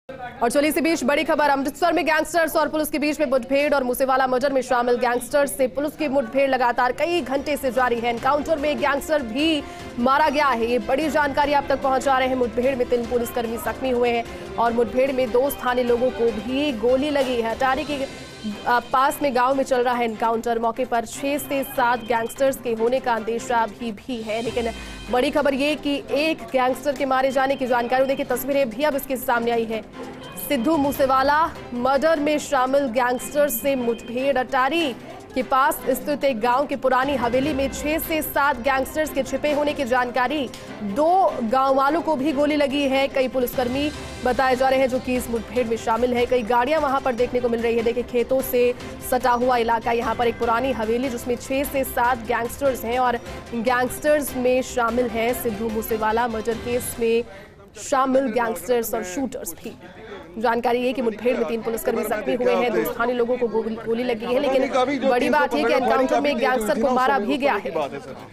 और चलिए इसी बीच बड़ी खबर, अमृतसर में गैंगस्टर्स और पुलिस के बीच में मुठभेड़ और मूसेवाला मर्डर में शामिल गैंगस्टर्स से पुलिस की मुठभेड़ लगातार कई घंटे से जारी है। एनकाउंटर में एक गैंगस्टर भी मारा गया है, ये बड़ी जानकारी आप तक पहुंचा रहे हैं। मुठभेड़ में 3 पुलिसकर्मी जख्मी हुए हैं और मुठभेड़ में 2 स्थानीय लोगों को भी गोली लगी है। अटारी के पास में गांव में चल रहा है एनकाउंटर। मौके पर 6 से 7 गैंगस्टर्स के होने का अंदेशा भी है, लेकिन बड़ी खबर ये कि एक गैंगस्टर के मारे जाने की जानकारी, देखिए तस्वीरें भी अब इसके सामने आई है। सिद्धू मूसेवाला मर्डर में शामिल गैंगस्टर्स से मुठभेड़। अटारी के पास स्थित एक गांव की पुरानी हवेली में 6 से 7 गैंगस्टर्स के छिपे होने की जानकारी। 2 गांव वालों को भी गोली लगी है। कई पुलिसकर्मी बताए जा रहे हैं जो कि इस मुठभेड़ में शामिल है। कई गाड़ियां वहां पर देखने को मिल रही है। देखिए खेतों से सटा हुआ इलाका, यहाँ पर एक पुरानी हवेली जिसमें 6 से 7 गैंगस्टर्स हैं और गैंगस्टर्स में शामिल है सिद्धू मूसेवाला मर्डर केस में शामिल गैंगस्टर्स और शूटर्स भी। जानकारी है कि मुठभेड़ में 3 पुलिसकर्मी जख्मी हुए हैं, 2 स्थानीय लोगों को गोली लगी है, लेकिन बड़ी बात है कि एनकाउंटर में एक गैंगस्टर को मारा भी गया है।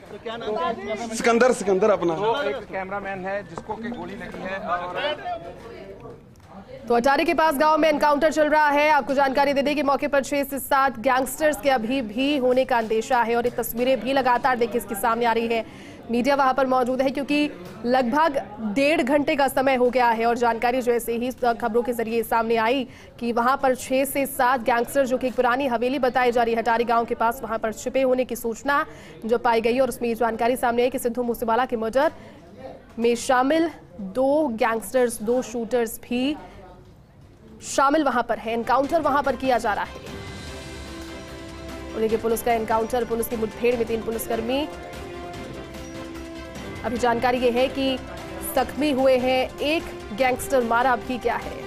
सिकंदर अपना एक कैमरामैन है जिसको की गोली लगी है। तो अटारी के पास गांव में एनकाउंटर चल रहा है। आपको जानकारी दे दें कि मौके पर 6 से 7 गैंगस्टर्स के अभी भी होने का अंदेशा है और ये तस्वीरें भी लगातार देखिए इसके सामने आ रही है। मीडिया वहां पर मौजूद है क्योंकि लगभग 1.5 घंटे का समय हो गया है और जानकारी जैसे ही खबरों के जरिए सामने आई कि वहां पर 6 से 7 गैंगस्टर जो कि एक पुरानी हवेली बताई जा रही है अटारी गांव के पास, वहां पर छिपे होने की सूचना जो पाई गई और उसमें ये जानकारी सामने आई कि सिद्धू मूसेवाला के मर्डर में शामिल 2 गैंगस्टर्स, 2 शूटर्स भी शामिल वहां पर है। एनकाउंटर वहां पर किया जा रहा है। और देखिए पुलिस का एनकाउंटर, पुलिस की मुठभेड़ में 3 पुलिसकर्मी। अभी जानकारी ये है कि जख्मी हुए हैं, एक गैंगस्टर मारा भी गया है।